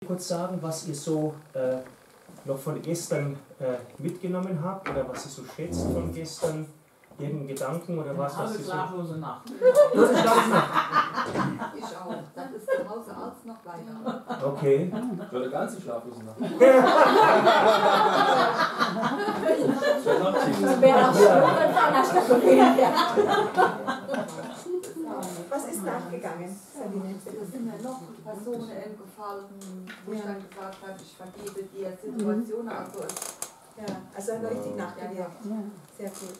kurz sagen, was ihr so noch von gestern mitgenommen habt oder was ihr so schätzt von gestern? Irgendeinen Gedanken oder was? Eine schlaflose Nacht. Du hast eine schlaflose Nacht? Ich auch. Das ist zu Hause Arzt noch weiter. Okay. Ich war eine ganze schlaflose Nacht. Was ist nachgegangen, Sabine? Es sind mir noch Personen gefallen, wo ich dann gesagt habe, ich vergebe dir Situationen. Also Ja, also hat er richtig nachgewirkt. Sehr gut.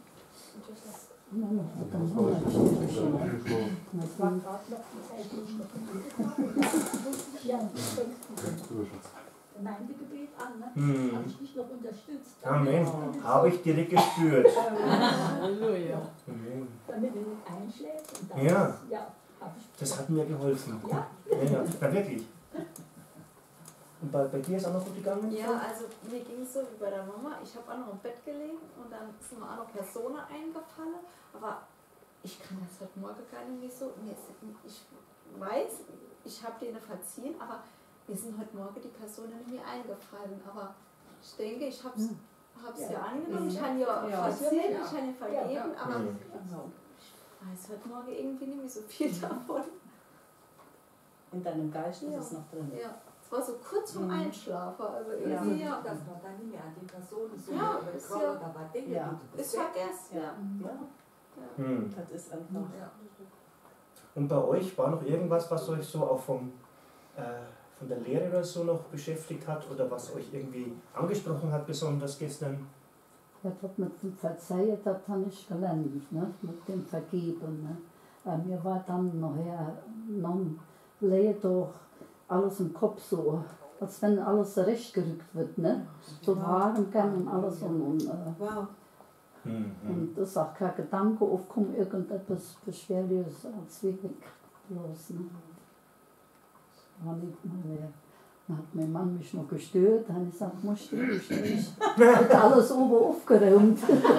Gemeindegebet an, ne? Habe ich dich noch unterstützt. Amen. Habe ich direkt gespürt. Halleluja. Amen. Damit du nicht einschläfst. Und dann Ja. Hab ich Das hat mir geholfen. Ja. Ja, ja, wirklich. Und bei dir ist auch noch gut gegangen? Ja, also mir ging es so wie bei der Mama. Ich habe auch noch im Bett gelegen und dann sind mir auch noch Personen eingefallen. Aber ich kann das heute Morgen gar nicht mehr so. Ich weiß, ich habe denen verziehen, aber mir sind heute Morgen die Personen nicht mehr eingefallen. Aber ich denke, ich habe es ja angenommen. Ich habe ja verziehen, ich habe ihn vergeben, aber ich weiß heute Morgen irgendwie nicht mehr so viel davon. In deinem Geist ist es noch drin. Ja. Es war so kurz vorm Einschlafen. Also irgendwie, ja, dass man dann nicht mehr an die Person so Ja, bekommt, ja. aber Dinge, Ja. die du ist vergessen. Ja. Das ist einfach. Und bei euch war noch irgendwas, was euch so auch von der Lehre oder so noch beschäftigt hat oder was euch irgendwie angesprochen hat, besonders gestern? Ja, das mit dem Verzeihen, das habe ich gelernt, ne? Mit dem Vergeben. Ne? Mir war dann nachher doch alles im Kopf so, als wenn alles zurechtgerückt wird. Ne? So Haaren kann und alles. Wow. Und es ist auch kein Gedanke aufkommen, irgendetwas Beschwerliches als wirklich los. Ne? War nicht mal leer. Dann hat mein Mann mich noch gestört, dann habe ich gesagt, musst du nicht. Wird alles oben aufgeräumt.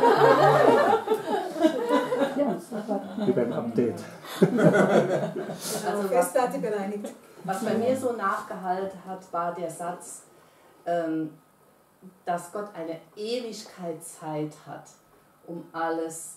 Ja, das war Wie beim Update. Also Festplatte bereinigt. was bei mir so nachgehalten hat, war der Satz, dass Gott eine Ewigkeitszeit hat, um alles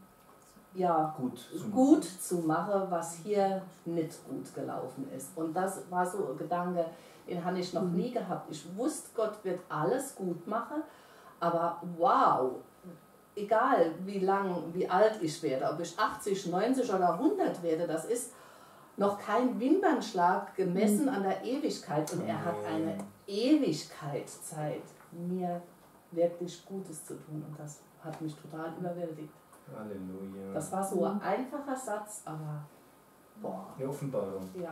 gut zu machen, was hier nicht gut gelaufen ist. Und das war so ein Gedanke, den habe ich noch nie gehabt. Ich wusste, Gott wird alles gut machen, aber wow, egal wie lang, wie alt ich werde, ob ich 80, 90 oder 100 werde, das ist noch kein Wimpernschlag gemessen an der Ewigkeit. Und er hat eine Ewigkeitszeit, mir wirklich Gutes zu tun. Und das hat mich total überwältigt. Halleluja. Das war so ein einfacher Satz, aber boah. Eine Offenbarung. Ja.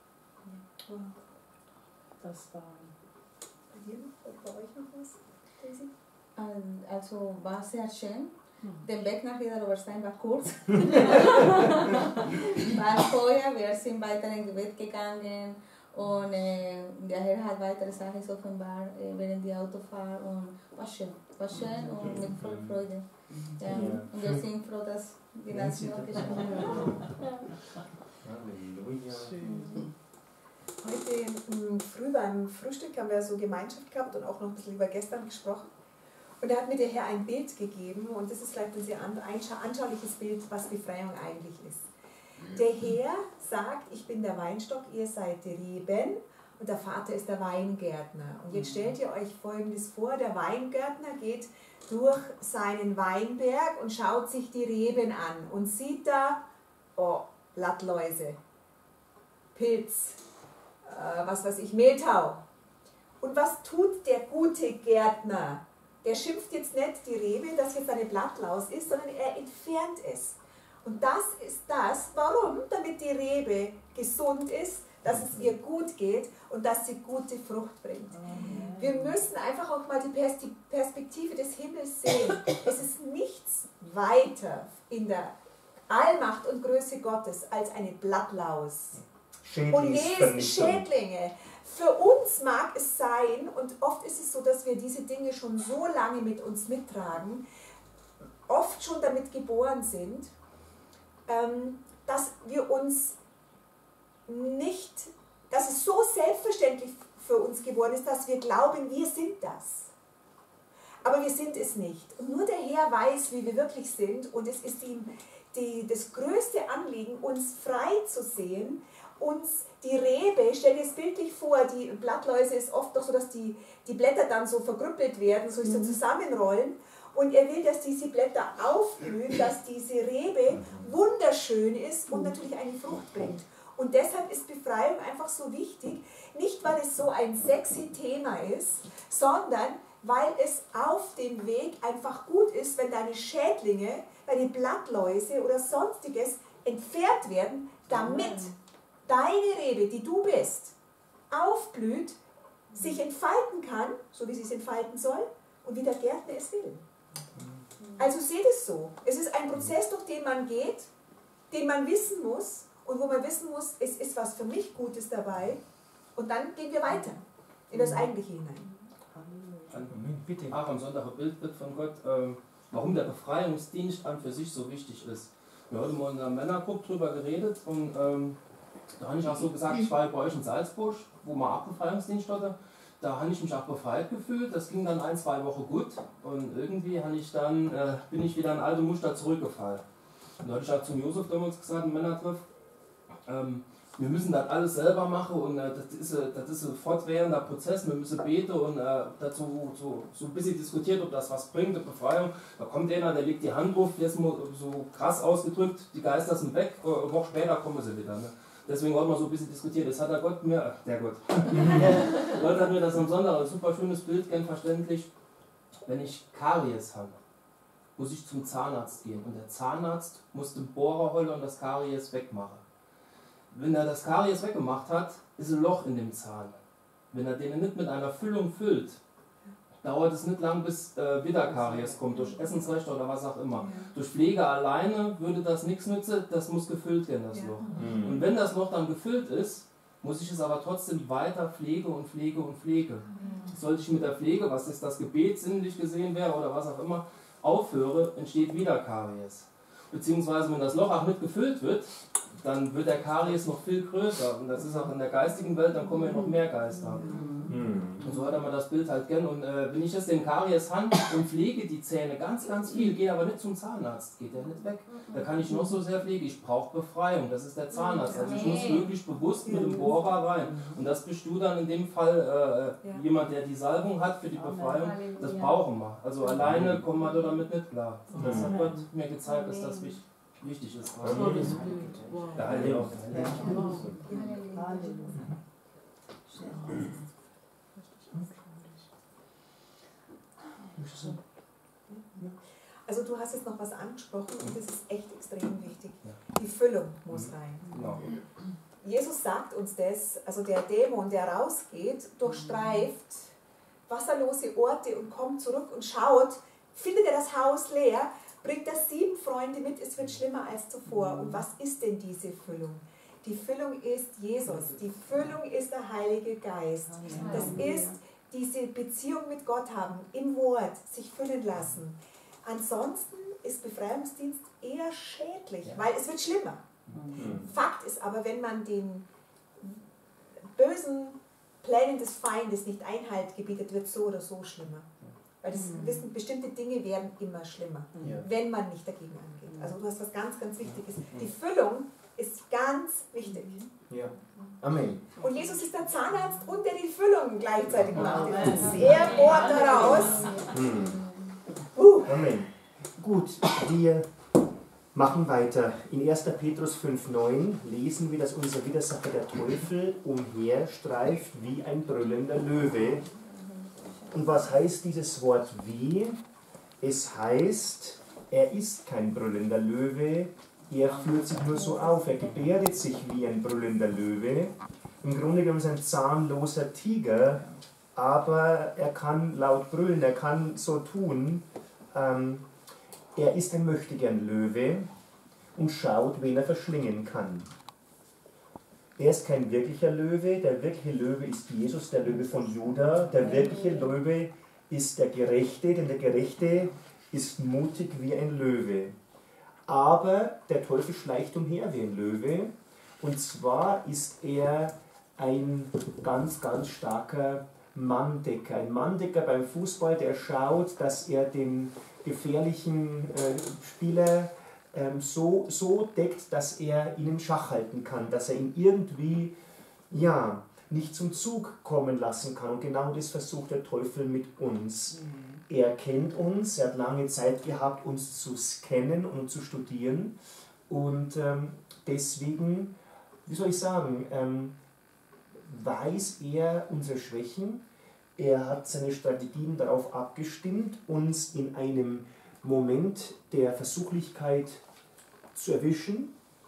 Das war. Bei euch noch was, Daisy? Also war sehr schön. Der Weg nach Niederoberstein war kurz. War vorher, wir sind weiter in Gebet gegangen und der Herr hat weitere Sachen offenbar während die Autofahrt und war schön und mit voller Freude. Ja. Und wir sind froh, dass die Nation geschehen hat. Halleluja. Heute früh beim Frühstück haben wir so Gemeinschaft gehabt und auch noch ein bisschen über gestern gesprochen. Und da hat mir der Herr ein Bild gegeben und das ist vielleicht ein sehr anschauliches Bild, was Befreiung eigentlich ist. Der Herr sagt, ich bin der Weinstock, ihr seid die Reben und der Vater ist der Weingärtner. Und jetzt stellt ihr euch Folgendes vor, der Weingärtner geht durch seinen Weinberg und schaut sich die Reben an und sieht da, Blattläuse, Pilz, was weiß ich, Mehltau. Und was tut der gute Gärtner? Der schimpft jetzt nicht die Rebe, dass jetzt eine Blattlaus ist, sondern er entfernt es. Und das ist das, warum? Damit die Rebe gesund ist, dass es ihr gut geht und dass sie gute Frucht bringt. Wir müssen einfach auch mal die Perspektive des Himmels sehen. Es ist nichts weiter in der Allmacht und Größe Gottes als eine Blattlaus. Und Schädlinge. Für uns mag es sein, und oft ist es so, dass wir diese Dinge schon so lange mit uns mittragen, oft schon damit geboren sind, dass wir uns nicht dass es so selbstverständlich für uns geworden ist, dass wir glauben, wir sind das. Aber wir sind es nicht. Und nur der Herr weiß, wie wir wirklich sind. Und es ist ihm das größte Anliegen, uns frei zu sehen, uns die Rebe, stell dir das bildlich vor, die Blattläuse ist oft doch so, dass die Blätter dann so verkrüppelt werden, so zusammenrollen. Und er will, dass diese Blätter aufblühen, dass diese Rebe wunderschön ist und natürlich eine Frucht bringt. Und deshalb ist Befreiung einfach so wichtig, nicht weil es so ein sexy Thema ist, sondern weil es auf dem Weg einfach gut ist, wenn deine Schädlinge, deine Blattläuse oder sonstiges entfernt werden, damit deine Rebe, die du bist, aufblüht, sich entfalten kann, so wie sie es entfalten soll und wie der Gärtner es will. Also seht es so. Es ist ein Prozess, durch den man geht, den man wissen muss und wo man wissen muss, es ist was für mich Gutes dabei und dann gehen wir weiter in das Eigentliche hinein. Bitte. Auch am Sonntag ein Bild wird von Gott, warum der Befreiungsdienst an für sich so wichtig ist. Wir haben mal in einer Männergruppe drüber geredet und da habe ich auch so gesagt, ich war bei euch in Salzburg, wo man auch Befreiungsdienst hatte. Da habe ich mich auch befreit gefühlt. Das ging dann 1-2 Wochen gut und irgendwie bin ich wieder in alte Muster zurückgefallen. Und da habe ich auch zum Josef damals gesagt, im Männertreff, wir müssen das alles selber machen und das ist ein fortwährender Prozess. Wir müssen beten und dazu so ein bisschen diskutiert, ob das was bringt, eine Befreiung. Da kommt einer, der legt die Hand drauf, jetzt mal so krass ausgedrückt, die Geister sind weg, eine Woche später kommen sie wieder. Ne? Deswegen hat man so ein bisschen diskutiert. Das hat Gott hat mir das am Sonntag ein super schönes Bild, gern verständlich. Wenn ich Karies habe, muss ich zum Zahnarzt gehen und der Zahnarzt muss den Bohrer holen und das Karies wegmachen. Wenn er das Karies weggemacht hat, ist ein Loch in dem Zahn. Wenn er den nicht mit einer Füllung füllt, dauert es nicht lang, bis wieder Karies kommt, durch Essensrechte oder was auch immer. Durch Pflege alleine würde das nichts nützen, das muss gefüllt werden, das Loch. Und wenn das Loch dann gefüllt ist, muss ich es aber trotzdem weiter pflege und pflege und pflege. Sollte ich mit der Pflege, was ist das Gebet sinnlich gesehen wäre oder was auch immer, aufhöre, entsteht wieder Karies. Beziehungsweise wenn das Loch auch nicht gefüllt wird, dann wird der Karies noch viel größer. Und das ist auch in der geistigen Welt, dann kommen ja noch mehr Geister. Und so hat er mal das Bild halt gern. Und wenn ich jetzt den Karies habe und pflege die Zähne ganz, ganz viel, gehe aber nicht zum Zahnarzt, geht der nicht weg. Da kann ich noch so sehr pflegen, ich brauche Befreiung, das ist der Zahnarzt. Also ich muss wirklich bewusst mit dem Bohrer rein. Und das bist du dann in dem Fall jemand, der die Salbung hat für die Befreiung. Das brauchen wir. Also alleine kommen wir damit nicht klar. Und das hat Gott mir gezeigt, dass das wichtig ist. Der Heilige auch. Also du hast jetzt noch was angesprochen und das ist echt extrem wichtig. Die Füllung muss rein. Genau. Jesus sagt uns das, also der Dämon, der rausgeht, durchstreift wasserlose Orte und kommt zurück und schaut, findet er das Haus leer, bringt er 7 Freunde mit, es wird schlimmer als zuvor. Und was ist denn diese Füllung? Die Füllung ist Jesus, die Füllung ist der Heilige Geist. Das ist diese Beziehung mit Gott haben, im Wort, sich füllen lassen. Ansonsten ist Befreiungsdienst eher schädlich, weil es wird schlimmer. Fakt ist aber, wenn man den bösen Plänen des Feindes nicht Einhalt gebietet, wird so oder so schlimmer. Weil das wissen, bestimmte Dinge werden immer schlimmer, wenn man nicht dagegen angeht. Also du hast was ganz, ganz Wichtiges. Die Füllung ist ganz wichtig. Ja. Amen. Und Jesus ist der Zahnarzt und der die Füllung gleichzeitig macht. Er bohrt daraus. Amen. Gut, wir machen weiter. In 1. Petrus 5,9 lesen wir, dass unser Widersacher der Teufel umherstreift wie ein brüllender Löwe. Und was heißt dieses Wort wie? Es heißt, er ist kein brüllender Löwe, er führt sich nur so auf, er gebärdet sich wie ein brüllender Löwe. Im Grunde genommen ist er ein zahnloser Tiger, aber er kann laut brüllen, er kann so tun. Er ist ein Möchtegern-Löwe und schaut, wen er verschlingen kann. Er ist kein wirklicher Löwe, der wirkliche Löwe ist Jesus, der Löwe von Juda. Der wirkliche Löwe ist der Gerechte, denn der Gerechte ist mutig wie ein Löwe. Aber der Teufel schleicht umher wie ein Löwe. Und zwar ist er ein ganz, ganz starker Manndecker. Ein Manndecker beim Fußball, der schaut, dass er den gefährlichen Spieler so deckt, dass er ihn im Schach halten kann, dass er ihn irgendwie nicht zum Zug kommen lassen kann. Und genau das versucht der Teufel mit uns. Er kennt uns, er hat lange Zeit gehabt, uns zu scannen und zu studieren. Und deswegen, wie soll ich sagen, weiß er unsere Schwächen. Er hat seine Strategien darauf abgestimmt, uns in einem Moment der Versuchlichkeit zu erwischen.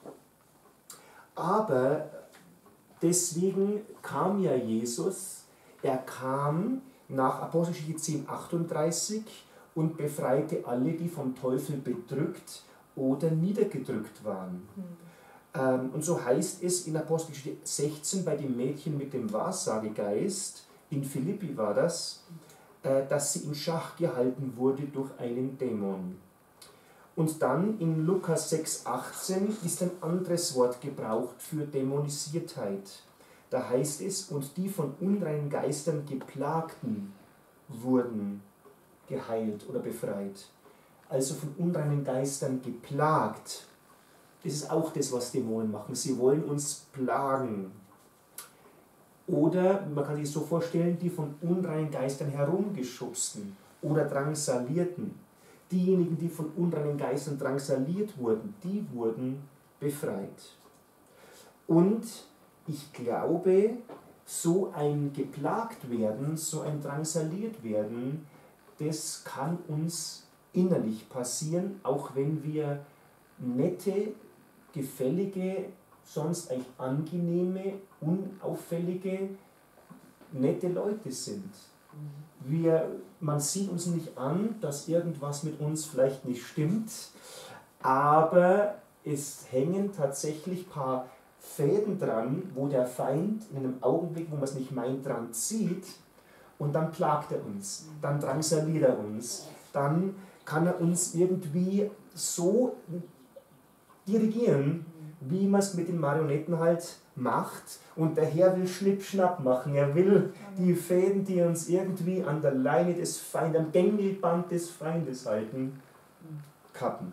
Aber deswegen kam ja Jesus, er kam nach Apostelgeschichte 10,38 und befreite alle, die vom Teufel bedrückt oder niedergedrückt waren. Und so heißt es in Apostelgeschichte 16 bei dem Mädchen mit dem Wahrsagegeist, in Philippi war das, dass sie in Schach gehalten wurde durch einen Dämon. Und dann in Lukas 6,18 ist ein anderes Wort gebraucht für Dämonisiertheit. Da heißt es, und die von unreinen Geistern Geplagten wurden geheilt oder befreit. Also von unreinen Geistern geplagt. Das ist auch das, was Dämonen machen. Sie wollen uns plagen. Oder, man kann sich so vorstellen, die von unreinen Geistern herumgeschubsten oder drangsalierten. Diejenigen, die von unreinen Geistern drangsaliert wurden, die wurden befreit. Und ich glaube, so ein geplagt werden, so ein drangsaliert werden, das kann uns innerlich passieren, auch wenn wir nette, gefällige, sonst eigentlich angenehme, unauffällige, nette Leute sind. Man sieht uns nicht an, dass irgendwas mit uns vielleicht nicht stimmt, aber es hängen tatsächlich ein paar Fäden dran, wo der Feind in einem Augenblick, wo man es nicht meint, dran zieht und dann plagt er uns, dann drangsaliert er uns, dann kann er uns irgendwie so dirigieren, wie man es mit den Marionetten halt macht, und der Herr will Schnipp-Schnapp machen, er will die Fäden, die uns irgendwie an der Leine des Feindes, am Gängelband des Feindes halten, kappen.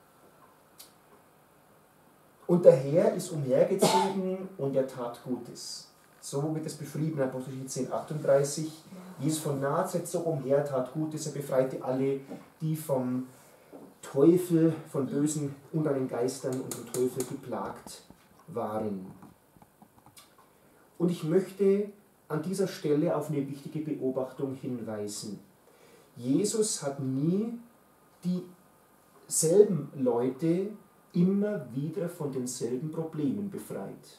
Und der Herr ist umhergezogen und er tat Gutes. So wird es beschrieben in Apostelgeschichte 10,38. Jesus von Nazareth zog umher, tat Gutes, er befreite alle, die vom Teufel, von bösen, unreinen Geistern und vom Teufel geplagt waren. Und ich möchte an dieser Stelle auf eine wichtige Beobachtung hinweisen. Jesus hat nie dieselben Leute immer wieder von denselben Problemen befreit.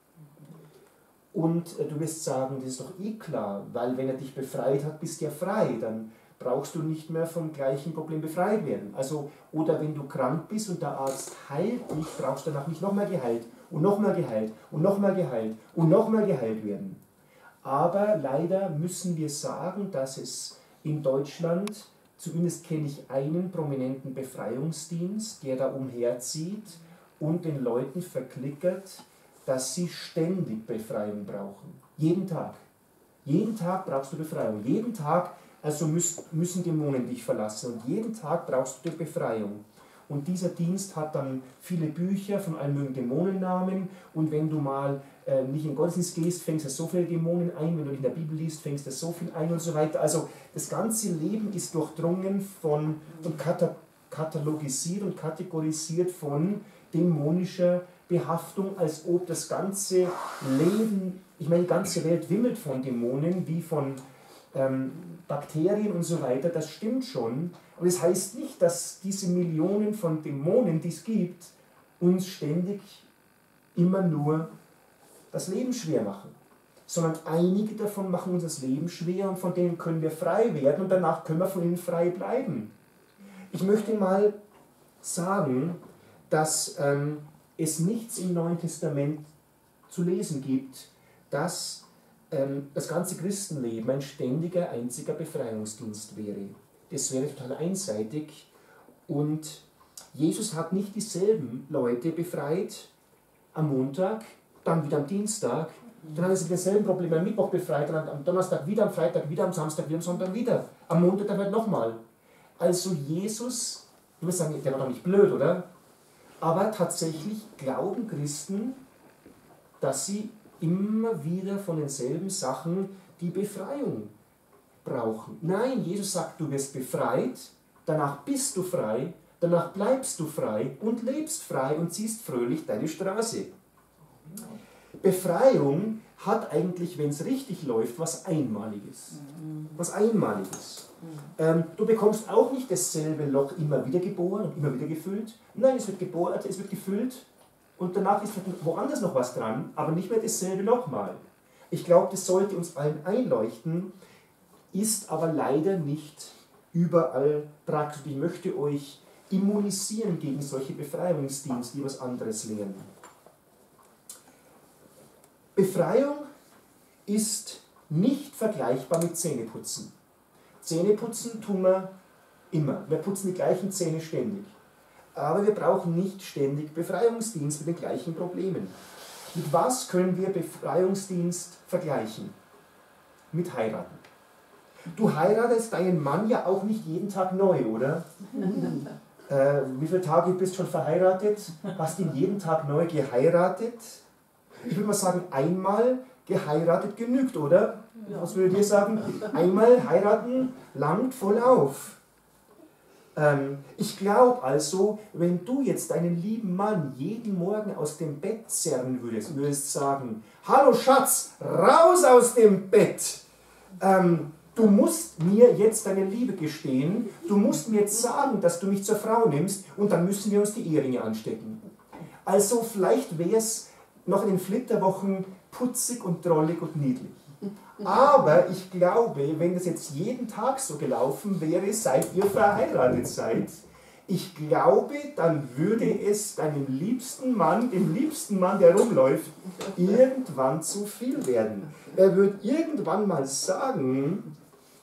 Und du wirst sagen, das ist doch eh klar, weil wenn er dich befreit hat, bist du ja frei, dann brauchst du nicht mehr vom gleichen Problem befreit werden. Also, oder wenn du krank bist und der Arzt heilt dich, brauchst du danach nicht nochmal geheilt und nochmal geheilt und nochmal geheilt und nochmal geheilt werden. Aber leider müssen wir sagen, dass es in Deutschland, zumindest kenne ich einen prominenten Befreiungsdienst, der da umherzieht und den Leuten verklickert, dass sie ständig Befreiung brauchen. Jeden Tag. Jeden Tag brauchst du Befreiung. Jeden Tag also müssen Dämonen dich verlassen und jeden Tag brauchst du die Befreiung. Und dieser Dienst hat dann viele Bücher von allen möglichen Dämonennamen, und wenn du mal nicht in den Gottesdienst gehst, fängst du so viele Dämonen ein, wenn du nicht in der Bibel liest, fängst du so viel ein und so weiter. Also das ganze Leben ist durchdrungen und katalogisiert und kategorisiert von dämonischer Behaftung, als ob das ganze Leben, ich meine, die ganze Welt wimmelt von Dämonen, wie von Bakterien und so weiter, das stimmt schon. Aber das heißt nicht, dass diese Millionen von Dämonen, die es gibt, uns ständig immer nur das Leben schwer machen. Sondern einige davon machen uns das Leben schwer und von denen können wir frei werden und danach können wir von ihnen frei bleiben. Ich möchte mal sagen, dass es nichts im Neuen Testament zu lesen gibt, dass das ganze Christenleben ein ständiger, einziger Befreiungsdienst wäre. Das wäre total einseitig. Und Jesus hat nicht dieselben Leute befreit am Montag, dann wieder am Dienstag Dann haben sie denselben Problem am Mittwoch befreit, dann am Donnerstag wieder, am Freitag wieder, am Samstag wieder, am Sonntag wieder. Am Montag dann halt nochmal. Also Jesus, ich würde sagen, der war doch nicht blöd, oder? Aber tatsächlich glauben Christen, dass sie immer wieder von denselben Sachen die Befreiung brauchen. Nein, Jesus sagt, du wirst befreit, danach bist du frei, danach bleibst du frei und lebst frei und ziehst fröhlich deine Straße. Befreiung hat eigentlich, wenn es richtig läuft, was Einmaliges. Was Einmaliges. Du bekommst auch nicht dasselbe Loch immer wieder geboren und immer wieder gefüllt. Nein, es wird gebohrt, es wird gefüllt und danach ist woanders noch was dran, aber nicht mehr dasselbe nochmal. Ich glaube, das sollte uns allen einleuchten, ist aber leider nicht überall praktisch. Ich möchte euch immunisieren gegen solche Befreiungsdienste, die was anderes lehren. Befreiung ist nicht vergleichbar mit Zähneputzen. Zähneputzen tun wir immer. Wir putzen die gleichen Zähne ständig. Aber wir brauchen nicht ständig Befreiungsdienst mit den gleichen Problemen. Mit was können wir Befreiungsdienst vergleichen? Mit heiraten. Du heiratest deinen Mann ja auch nicht jeden Tag neu, oder? Wie viele Tage bist du schon verheiratet? Hast ihn jeden Tag neu geheiratet? Ich würde mal sagen, einmal geheiratet genügt, oder? Was würdet ihr sagen? Einmal heiraten langt voll auf. Ich glaube also, wenn du jetzt deinen lieben Mann jeden Morgen aus dem Bett zerren würdest sagen, hallo Schatz, raus aus dem Bett. Du musst mir jetzt deine Liebe gestehen, du musst mir jetzt sagen, dass du mich zur Frau nimmst und dann müssen wir uns die Eheringe anstecken. Also vielleicht wäre es noch in den Flitterwochen putzig und drollig und niedlich. Aber ich glaube, wenn das jetzt jeden Tag so gelaufen wäre, seit ihr verheiratet seid, ich glaube, dann würde es deinem liebsten Mann, dem liebsten Mann, der rumläuft, irgendwann zu viel werden. Er wird irgendwann mal sagen,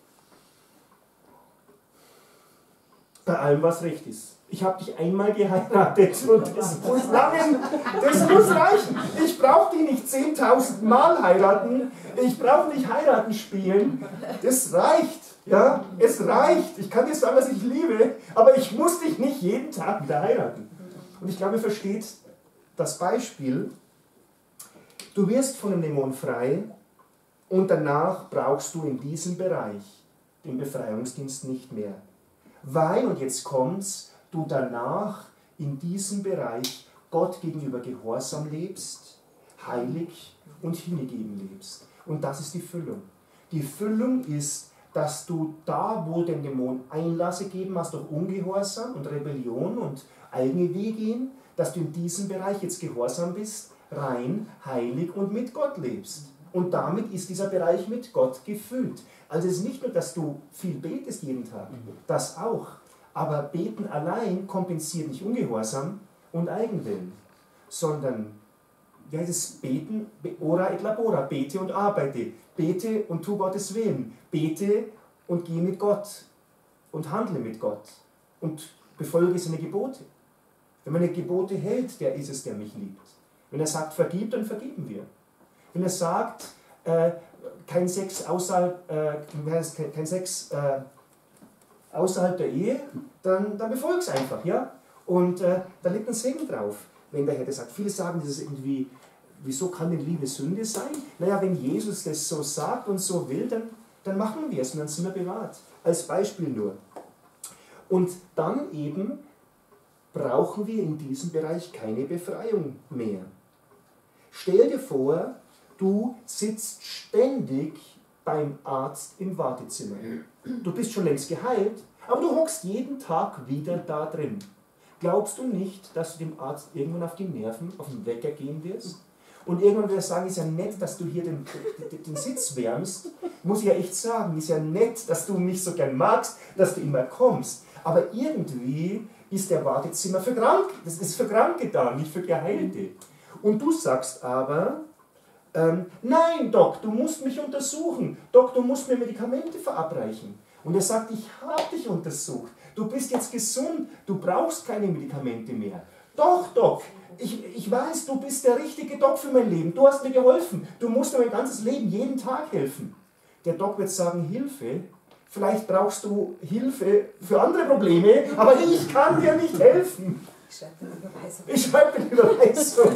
bei allem was recht ist. Ich habe dich einmal geheiratet und das muss reichen. Ich brauche dich nicht 10.000 Mal heiraten, ich brauche nicht heiraten spielen. Das reicht, ja, es reicht. Ich kann dir sagen, was ich liebe, aber ich muss dich nicht jeden Tag wieder heiraten. Und ich glaube, ihr versteht das Beispiel. Du wirst von einem Dämon frei und danach brauchst du in diesem Bereich den Befreiungsdienst nicht mehr. Weil, und jetzt kommt's, du danach in diesem Bereich Gott gegenüber gehorsam lebst, heilig und hingegeben lebst. Und das ist die Füllung. Die Füllung ist, dass du da, wo den Dämon Einlass gegeben hast durch Ungehorsam und Rebellion und eigene Wege gehen, dass du in diesem Bereich jetzt gehorsam bist, rein, heilig und mit Gott lebst. Und damit ist dieser Bereich mit Gott gefüllt. Also es ist nicht nur, dass du viel betest jeden Tag, das auch. Aber Beten allein kompensiert nicht Ungehorsam und Eigenwillen, sondern wie heißt es? Beten, ora et labora, bete und arbeite, bete und tu Gottes Willen, bete und geh mit Gott und handle mit Gott und befolge seine Gebote. Wenn man die Gebote hält, der ist es, der mich liebt. Wenn er sagt, vergib, dann vergeben wir. Wenn er sagt, kein Sex außerhalb, außerhalb der Ehe, dann befolg es einfach, ja? Und da liegt ein Segen drauf, wenn der Herr sagt. Viele sagen, das ist irgendwie, wieso kann denn Liebe Sünde sein? Naja, wenn Jesus das so sagt und so will, dann machen wir es und dann sind wir bewahrt. Als Beispiel nur. Und dann eben brauchen wir in diesem Bereich keine Befreiung mehr. Stell dir vor, du sitzt ständig beim Arzt im Wartezimmer. Du bist schon längst geheilt, aber du hockst jeden Tag wieder da drin. Glaubst du nicht, dass du dem Arzt irgendwann auf die Nerven, auf den Wecker gehen wirst? Und irgendwann wird er sagen, ist ja nett, dass du hier den Sitz wärmst. Muss ich ja echt sagen, ist ja nett, dass du mich so gern magst, dass du immer kommst. Aber irgendwie ist der Wartezimmer für Kranke. Das ist für Kranke da, nicht für Geheilte. Und du sagst aber, nein, Doc, du musst mich untersuchen. Doc, du musst mir Medikamente verabreichen. Und er sagt, ich habe dich untersucht. Du bist jetzt gesund, du brauchst keine Medikamente mehr. Doch, Doc, ich weiß, du bist der richtige Doc für mein Leben. Du hast mir geholfen. Du musst mir mein ganzes Leben, jeden Tag helfen. Der Doc wird sagen, Hilfe? Vielleicht brauchst du Hilfe für andere Probleme, aber ich kann dir nicht helfen. Ich schreibe dir die Überweisung.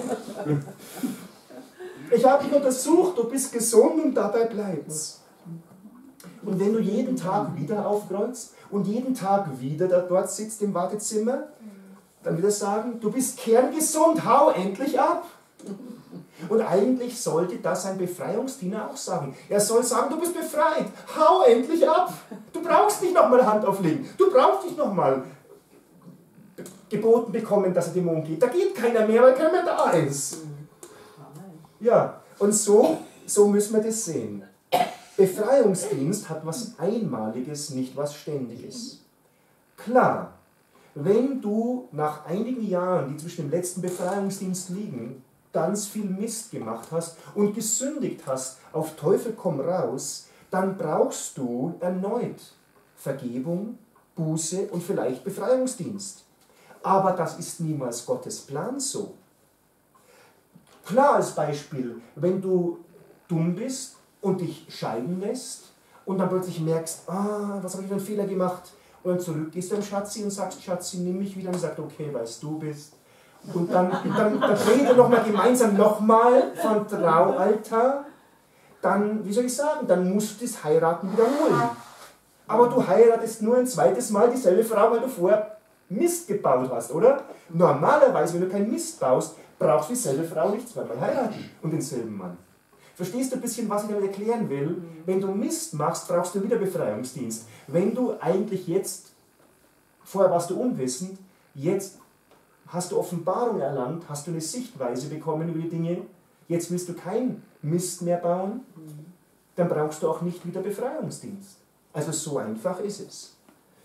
Ich habe dich untersucht, du bist gesund und dabei bleibt's. Und wenn du jeden Tag wieder aufkreuzt und jeden Tag wieder dort sitzt im Wartezimmer, dann wird er sagen, du bist kerngesund, hau endlich ab. Und eigentlich sollte das ein Befreiungsdiener auch sagen. Er soll sagen, du bist befreit, hau endlich ab. Du brauchst nicht nochmal Hand auflegen, du brauchst nicht nochmal geboten bekommen, dass er Dämon geht. Da geht keiner mehr, weil keiner mehr da ist. Ja, und so müssen wir das sehen. Befreiungsdienst hat was Einmaliges, nicht was Ständiges. Klar, wenn du nach einigen Jahren, die zwischen dem letzten Befreiungsdienst liegen, ganz viel Mist gemacht hast und gesündigt hast, auf Teufel komm raus, dann brauchst du erneut Vergebung, Buße und vielleicht Befreiungsdienst. Aber das ist niemals Gottes Plan so. Klar als Beispiel, wenn du dumm bist und dich scheiden lässt und dann plötzlich merkst, was habe ich für einen Fehler gemacht, und dann zurückgehst du an Schatzi und sagst, Schatzi, nimm mich wieder, und sagt, okay, weil du bist. Und dann redet ihr nochmal gemeinsam nochmal von Traualtar, dann, wie soll ich sagen, dann musst du das Heiraten wiederholen. Aber du heiratest nur ein zweites Mal dieselbe Frau, weil du vorher Mist gebaut hast, oder? Normalerweise, wenn du keinen Mist baust, brauchst du dieselbe Frau nicht zweimal heiraten und denselben Mann. Verstehst du ein bisschen, was ich damit erklären will? Wenn du Mist machst, brauchst du wieder Befreiungsdienst. Wenn du eigentlich jetzt, vorher warst du unwissend, jetzt hast du Offenbarung erlangt, hast du eine Sichtweise bekommen über die Dinge, jetzt willst du keinen Mist mehr bauen, dann brauchst du auch nicht wieder Befreiungsdienst. Also so einfach ist es.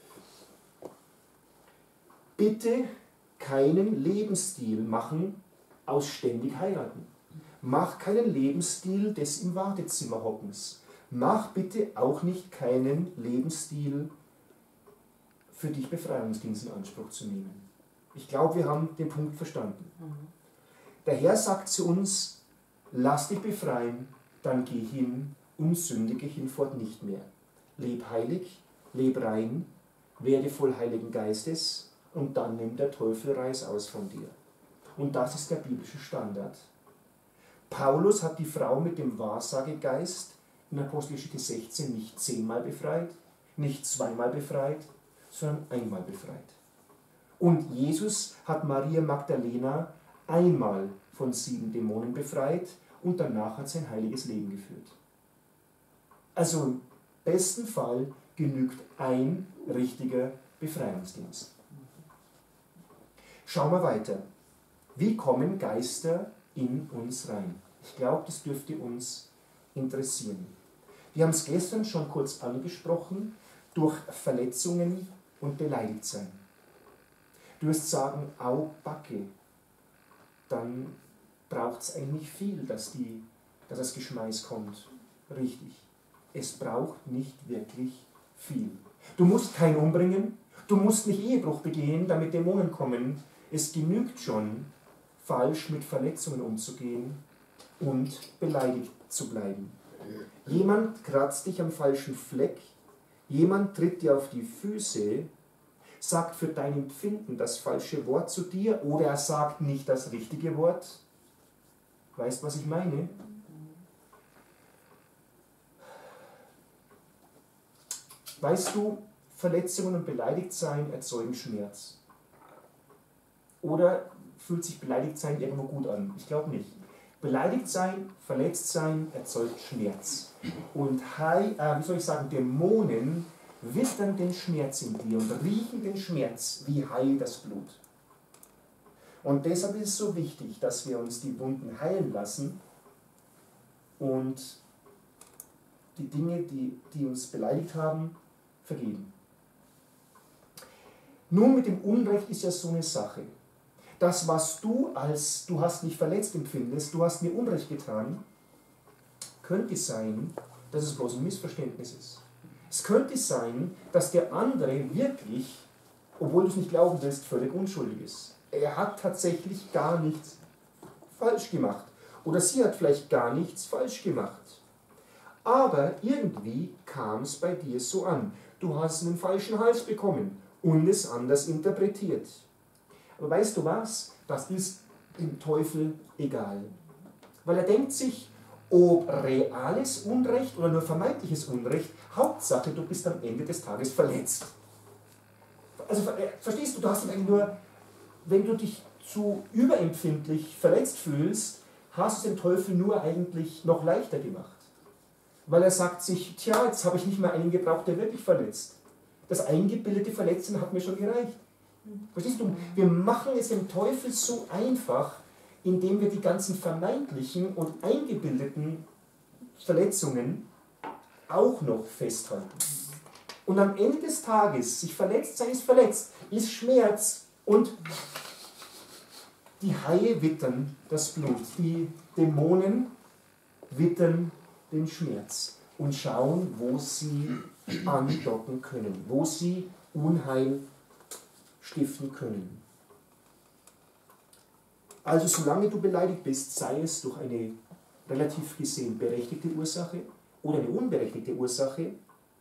Bitte keinen Lebensstil machen aus ständig heiraten. Mach keinen Lebensstil des im Wartezimmer hockens. Mach bitte auch nicht keinen Lebensstil, für dich Befreiungsdienst in Anspruch zu nehmen. Ich glaube, wir haben den Punkt verstanden. Der Herr sagt zu uns, lass dich befreien, dann geh hin und sündige hinfort nicht mehr. Leb heilig, leb rein, werde voll Heiligen Geistes und dann nimmt der Teufel Reiß aus von dir. Und das ist der biblische Standard. Paulus hat die Frau mit dem Wahrsagegeist in Apostelgeschichte 16 nicht 10-mal befreit, nicht 2-mal befreit, sondern einmal befreit. Und Jesus hat Maria Magdalena einmal von 7 Dämonen befreit und danach hat sein heiliges Leben geführt. Also im besten Fall genügt ein richtiger Befreiungsdienst. Schauen wir weiter. Wie kommen Geister in uns rein? Ich glaube, das dürfte uns interessieren. Wir haben es gestern schon kurz angesprochen, durch Verletzungen und Beleidigtsein. Du wirst sagen, au Backe, dann braucht es eigentlich viel, dass das Geschmeiß kommt. Richtig. Es braucht nicht wirklich viel. Du musst keinen umbringen, du musst nicht Ehebruch begehen, damit Dämonen kommen. Es genügt schon, falsch mit Verletzungen umzugehen und beleidigt zu bleiben. Jemand kratzt dich am falschen Fleck, jemand tritt dir auf die Füße, sagt für dein Empfinden das falsche Wort zu dir oder er sagt nicht das richtige Wort. Weißt du, was ich meine? Weißt du, Verletzungen und Beleidigtsein erzeugen Schmerz. Oder fühlt sich Beleidigtsein irgendwo gut an? Ich glaube nicht. Beleidigtsein, Verletztsein erzeugt Schmerz. Und Dämonen wittern den Schmerz in dir und riechen den Schmerz wie heil das Blut. Und deshalb ist es so wichtig, dass wir uns die Wunden heilen lassen und die Dinge, die uns beleidigt haben, vergeben. Nun, mit dem Unrecht ist ja so eine Sache. Das, was du hast mich verletzt empfindest, du hast mir Unrecht getan, könnte sein, dass es bloß ein Missverständnis ist. Es könnte sein, dass der andere wirklich, obwohl du es nicht glauben willst, völlig unschuldig ist. er hat tatsächlich gar nichts falsch gemacht. Oder sie hat vielleicht gar nichts falsch gemacht. Aber irgendwie kam es bei dir so an. Du hast einen falschen Hals bekommen und es anders interpretiert. Aber weißt du was? Das ist dem Teufel egal. Weil er denkt sich, ob reales Unrecht oder nur vermeintliches Unrecht, Hauptsache, du bist am Ende des Tages verletzt. Also verstehst du, du hast eigentlich nur, wenn du dich zu überempfindlich verletzt fühlst, hast du es dem Teufel nur eigentlich noch leichter gemacht. Weil er sagt sich, tja, jetzt habe ich nicht mehr einen gebraucht, der wirklich verletzt. Das eingebildete Verletzen hat mir schon gereicht. Verstehst du? Wir machen es dem Teufel so einfach, indem wir die ganzen vermeintlichen und eingebildeten Verletzungen auch noch festhalten. Und am Ende des Tages, sich verletzt sein ist verletzt, ist Schmerz und die Haie wittern das Blut, die Dämonen wittern den Schmerz und schauen, wo sie andocken können, wo sie Unheil stiften können. Also solange du beleidigt bist, sei es durch eine relativ gesehen berechtigte Ursache oder eine unberechtigte Ursache,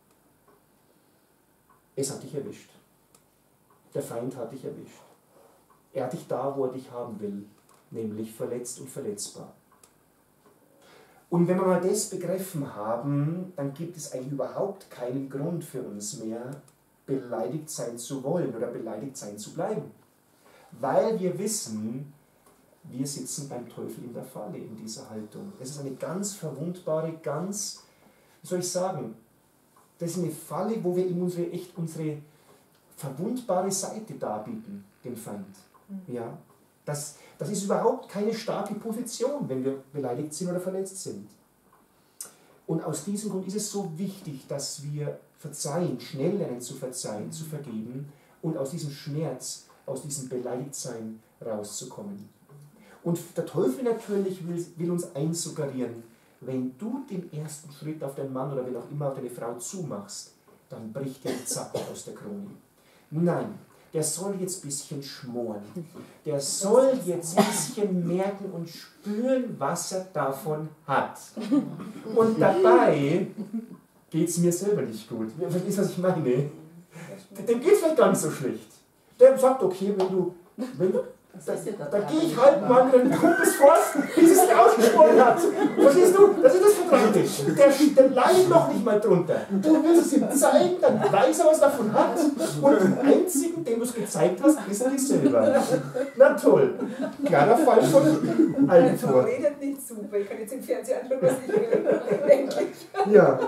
es hat dich erwischt. Der Feind hat dich erwischt. Er hat dich da, wo er dich haben will, nämlich verletzt und verletzbar. Und wenn wir mal das begriffen haben, dann gibt es eigentlich überhaupt keinen Grund für uns mehr, beleidigt sein zu wollen oder beleidigt sein zu bleiben. Weil wir wissen, wir sitzen beim Teufel in der Falle in dieser Haltung. Es ist eine ganz verwundbare, ganz, wie soll ich sagen, das ist eine Falle, wo wir ihm unsere verwundbare Seite darbieten, dem Feind. Ja, das ist überhaupt keine starke Position, wenn wir beleidigt sind oder verletzt sind. Und aus diesem Grund ist es so wichtig, dass wir verzeihen, schnell lernen zu verzeihen, zu vergeben und aus diesem Schmerz, aus diesem Beleidigtsein rauszukommen. Und der Teufel natürlich will uns einsuggerieren, wenn du den ersten Schritt auf deinen Mann oder wen auch immer auf deine Frau zumachst, dann bricht der Zacken aus der Krone. Nein, der soll jetzt ein bisschen schmoren. Der soll jetzt ein bisschen merken und spüren, was er davon hat. Und dabei geht es mir selber nicht gut. Verstehst du, was ich meine? Dem geht es vielleicht gar nicht so schlecht. Der sagt, okay, da gehe ich halt mal mit den Kumpels vor, bis es sich ausgesprochen hat. Verstehst du? Das ist das Vertragte. Der leidet noch nicht mal drunter. Du willst es ihm zeigen, dann weiß er, was er davon hat. Und den einzigen, dem du es gezeigt hast, ist er dich selber. Na toll. Klarer Fall von Eigentor. Redet nicht super. Ich kann jetzt im Fernsehen anschauen, was ich will. Ja.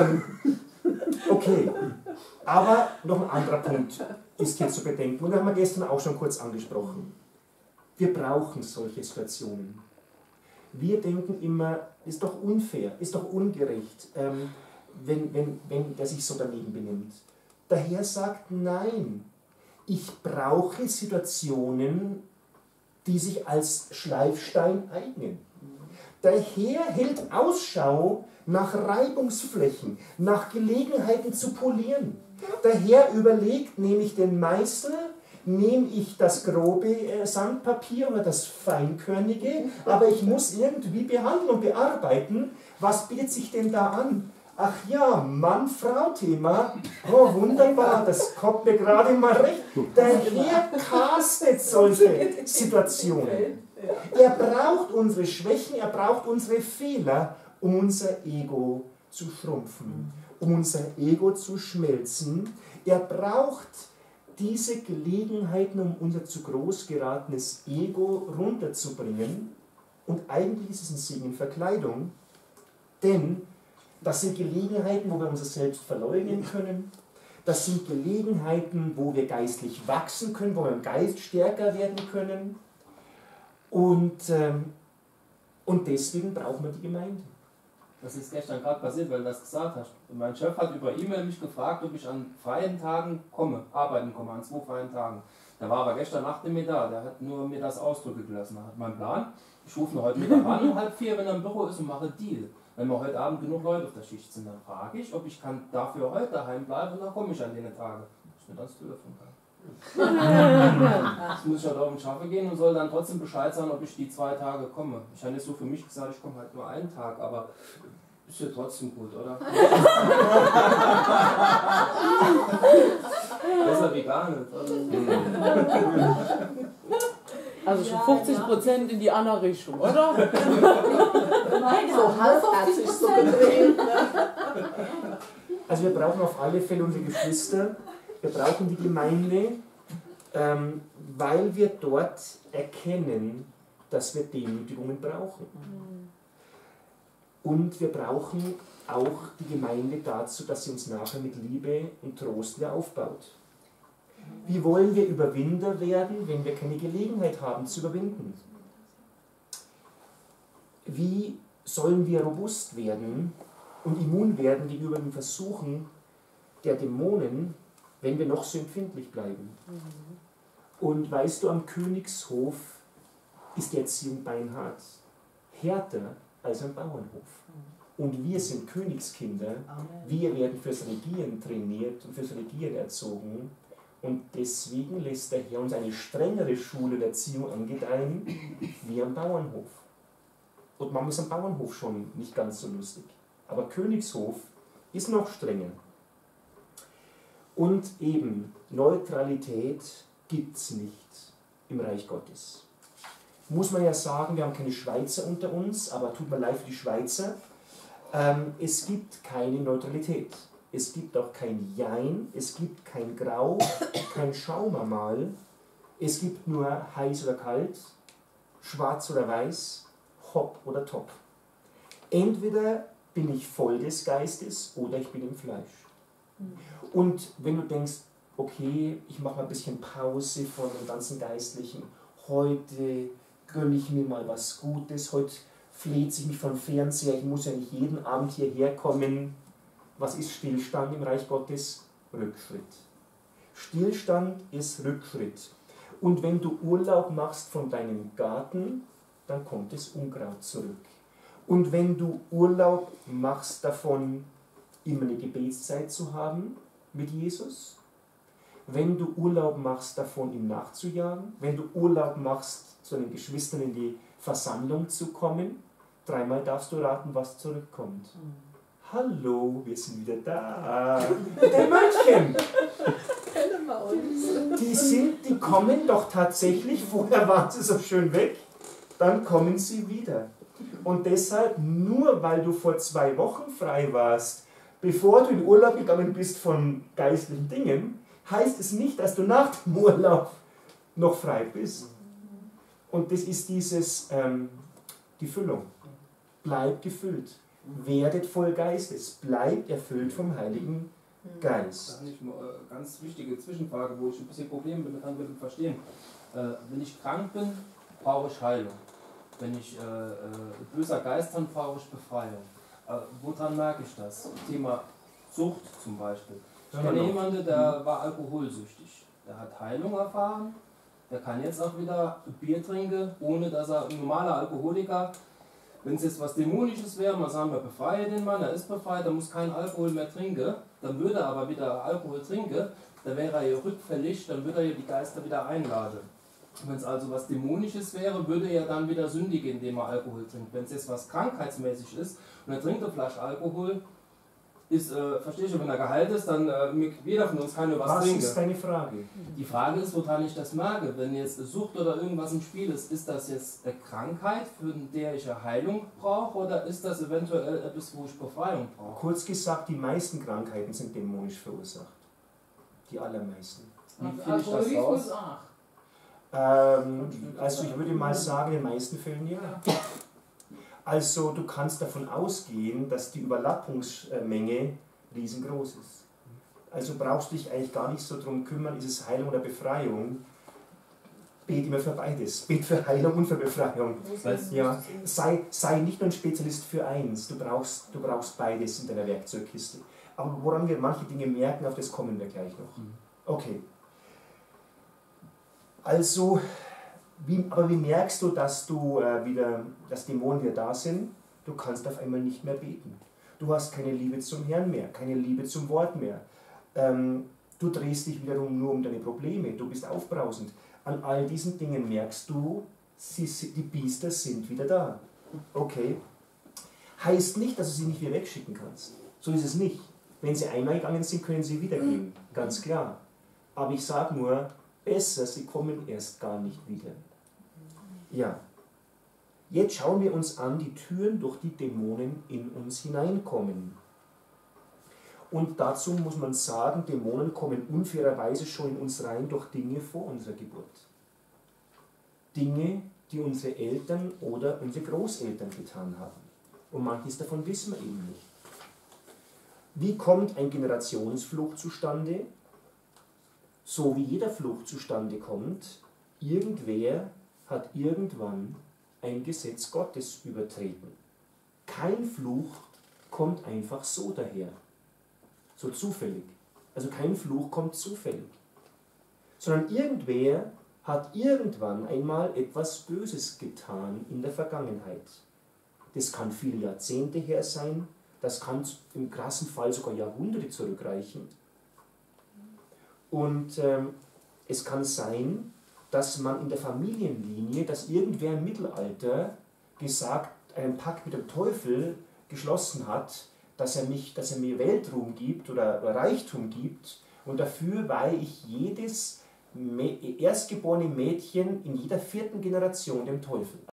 Okay. Aber noch ein anderer Punkt ist hier zu bedenken. Und das haben wir gestern auch schon kurz angesprochen. Wir brauchen solche Situationen. Wir denken immer, ist doch unfair, ist doch ungerecht, wenn der sich so daneben benimmt. Der Herr sagt, nein, ich brauche Situationen, die sich als Schleifstein eignen. Der Herr hält Ausschau nach Reibungsflächen, nach Gelegenheiten zu polieren. Der Herr überlegt, nehme ich den Meißel, nehme ich das grobe Sandpapier oder das feinkörnige, aber ich muss irgendwie behandeln und bearbeiten. Was bietet sich denn da an? Ach ja, Mann-Frau-Thema. Oh, wunderbar, das kommt mir gerade mal recht. Der Herr castet solche Situationen. Er braucht unsere Schwächen, er braucht unsere Fehler, um unser Ego zu schrumpfen, um unser Ego zu schmelzen. Er braucht diese Gelegenheiten, um unser zu groß geratenes Ego runterzubringen. Und eigentlich ist es ein Segen in Verkleidung, denn das sind Gelegenheiten, wo wir unser Selbst verleugnen können. Das sind Gelegenheiten, wo wir geistlich wachsen können, wo wir im Geist stärker werden können. Und deswegen brauchen wir die Gemeinde. Das ist gestern gerade passiert, weil du das gesagt hast. Mein Chef hat über E-Mail mich gefragt, ob ich an freien Tagen arbeiten komme, an 2 freien Tagen. Der war aber gestern Nacht nicht mehr da, der hat nur mir das ausdrücken gelassen. Er hat meinen Plan, ich rufe ihn heute Mittag an, um 3:30, wenn er im Büro ist, und mache einen Deal. Wenn wir heute Abend genug Leute auf der Schicht sind, dann frage ich, ob ich dafür heute daheim bleiben, und dann komme ich an den Tagen. Ich nicht ans Telefon kann. Jetzt muss ich halt auf den Schaffe gehen und soll dann trotzdem Bescheid sagen, ob ich die 2 Tage komme. Ich habe nicht so für mich gesagt, ich komme halt nur einen Tag, aber ist ja trotzdem gut, oder? Besser wie gar nicht. Also schon 50% in die andere Richtung, oder? Nein, so halbherzig so gedreht. Also wir brauchen auf alle Fälle unsere Geschwister, wir brauchen die Gemeinde, weil wir dort erkennen, dass wir Demütigungen brauchen. Und wir brauchen auch die Gemeinde dazu, dass sie uns nachher mit Liebe und Trost wieder aufbaut. Wie wollen wir Überwinder werden, wenn wir keine Gelegenheit haben zu überwinden? Wie sollen wir robust werden und immun werden gegenüber den Versuchen der Dämonen, wenn wir noch so empfindlich bleiben? Und weißt du, am Königshof ist die Erziehung beinhart, härter als am Bauernhof. Und wir sind Königskinder, wir werden fürs Regieren trainiert und fürs Regieren erzogen. Und deswegen lässt der Herr uns eine strengere Schule der Erziehung angedeihen, wie am Bauernhof. Und man ist am Bauernhof schon nicht ganz so lustig. Aber Königshof ist noch strenger. Und eben, Neutralität gibt es nicht im Reich Gottes. Muss man ja sagen, wir haben keine Schweizer unter uns, aber tut mir leid für die Schweizer. Es gibt keine Neutralität. Es gibt auch kein Jein, es gibt kein Grau, kein Schauen wir mal. Es gibt nur heiß oder kalt, schwarz oder weiß, hopp oder top. Entweder bin ich voll des Geistes oder ich bin im Fleisch. Und wenn du denkst, okay, ich mache mal ein bisschen Pause von dem ganzen Geistlichen, heute gönne ich mir mal was Gutes, heute fleht sich mich vom Fernseher, ich muss ja nicht jeden Abend hierher kommen. Was ist Stillstand im Reich Gottes? Rückschritt. Stillstand ist Rückschritt. Und wenn du Urlaub machst von deinem Garten, dann kommt das Unkraut zurück. Und wenn du Urlaub machst davon, immer eine Gebetszeit zu haben mit Jesus, wenn du Urlaub machst davon, ihm nachzujagen, wenn du Urlaub machst, zu den Geschwistern in die Versammlung zu kommen, 3-mal darfst du raten, was zurückkommt. Hallo, wir sind wieder da. Der Mönchen. Die kommen doch tatsächlich, vorher waren sie so schön weg, dann kommen sie wieder. Und deshalb, nur weil du vor 2 Wochen frei warst, bevor du in Urlaub gegangen bist von geistlichen Dingen, heißt es nicht, dass du nach dem Urlaub noch frei bist. Und das ist die Füllung. Bleib gefüllt. Werdet voll Geistes, bleibt erfüllt vom Heiligen Geist. Das ist eine ganz wichtige Zwischenfrage, wo ich ein bisschen Probleme damit habe, mit dem Verstehen. Wenn ich krank bin, brauche ich Heilung. Wenn ich böser Geist habe, brauche ich Befreiung. Woran merke ich das? Thema Sucht zum Beispiel. Ich kenne jemanden, der war alkoholsüchtig. Der hat Heilung erfahren. Der kann jetzt auch wieder Bier trinken, ohne dass er ein normaler Alkoholiker. Wenn es jetzt was Dämonisches wäre, man sagen wir, befreie den Mann, er ist befreit, er muss keinen Alkohol mehr trinken, dann würde er aber wieder Alkohol trinken, dann wäre er ja rückfällig, dann würde er ja die Geister wieder einladen. Wenn es also was Dämonisches wäre, würde er dann wieder sündigen, indem er Alkohol trinkt. Wenn es jetzt was krankheitsmäßig ist und er trinkt eine Flasche Alkohol, ist, verstehe ich, wenn er geheilt ist, dann jeder von uns kann nur was trinken. Was ist deine Frage? Die Frage ist, woran ich das merke. Wenn jetzt Sucht oder irgendwas im Spiel ist das jetzt eine Krankheit, für der ich eine Heilung brauche, oder ist das eventuell etwas, wo ich Befreiung brauche? Kurz gesagt, die meisten Krankheiten sind dämonisch verursacht. Die allermeisten. Wie finde ich das raus? Also ich würde mal sagen, in den meisten Fällen ja. Also du kannst davon ausgehen, dass die Überlappungsmenge riesengroß ist. Also brauchst du dich eigentlich gar nicht so drum kümmern, ist es Heilung oder Befreiung. Bet immer für beides. Bet für Heilung und für Befreiung. Ja. Sei nicht nur ein Spezialist für eins, du brauchst beides in deiner Werkzeugkiste. Aber woran wir manche Dinge merken, auf das kommen wir gleich noch. Okay. Also, wie merkst du, dass Dämonen wieder da sind? Du kannst auf einmal nicht mehr beten. Du hast keine Liebe zum Herrn mehr, keine Liebe zum Wort mehr. Du drehst dich wiederum nur um deine Probleme, du bist aufbrausend. An all diesen Dingen merkst du, die Biester sind wieder da. Okay. Heißt nicht, dass du sie nicht wieder wegschicken kannst. So ist es nicht. Wenn sie einmal gegangen sind, können sie wieder gehen. Ganz klar. Aber ich sage nur, besser, sie kommen erst gar nicht wieder. Ja. Jetzt schauen wir uns an die Türen, durch die Dämonen in uns hineinkommen. Und dazu muss man sagen, Dämonen kommen unfairerweise schon in uns rein durch Dinge vor unserer Geburt. Dinge, die unsere Eltern oder unsere Großeltern getan haben. Und manches davon wissen wir eben nicht. Wie kommt ein Generationsfluch zustande? So wie jeder Fluch zustande kommt, irgendwer hat irgendwann ein Gesetz Gottes übertreten. Kein Fluch kommt einfach so daher. So zufällig. Also kein Fluch kommt zufällig. Sondern irgendwer hat irgendwann einmal etwas Böses getan in der Vergangenheit. Das kann viele Jahrzehnte her sein, das kann im krassen Fall sogar Jahrhunderte zurückreichen. Und es kann sein, dass man in der Familienlinie, dass irgendwer im Mittelalter einen Pakt mit dem Teufel geschlossen hat, dass er mir Weltruhm gibt oder Reichtum gibt und dafür weihe ich jedes erstgeborene Mädchen in jeder 4. Generation dem Teufel.